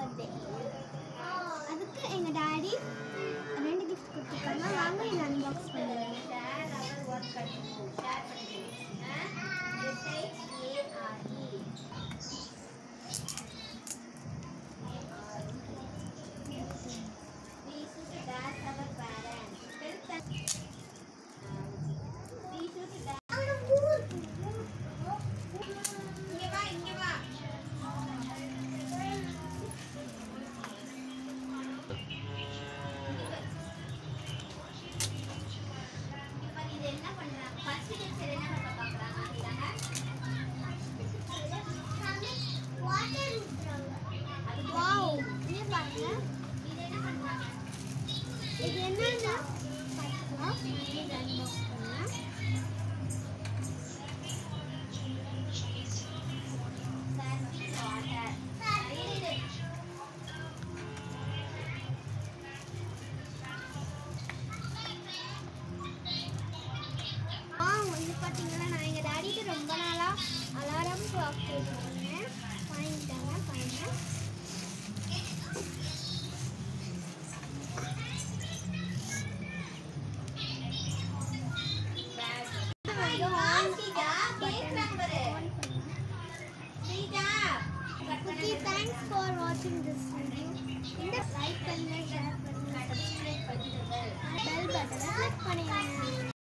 Birthday. அதுக்கு எங்கள் daddy 2 gift கொடுத்துருக்காங்க. வாங்க இதை அன்பாக்ஸ் பண்ணுறேன். இது என்னன்னா பார்த்தீங்கன்னா நான் எங்கள் டாடிக்கு ரொம்ப நாளாக அலாரம் கிளாக் கேட்டுருந்தேன். வாங்கிட்டாங்க பையன். Thanks for watching this video. Like and share and subscribe. Bell button click பண்ணுங்க.